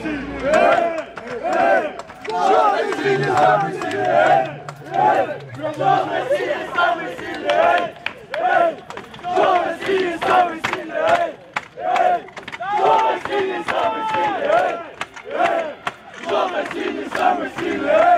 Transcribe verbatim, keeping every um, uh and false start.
сильний, ей! Ей! Чорний сильний, самий сильний, ей! Ей! Чорний сильний, самий сильний, ей! Ей! Чорний сильний, самий сильний, ей! Ей! Чорний сильний, самий сильний, ей! Ей! Чорний сильний, самий сильний, ей!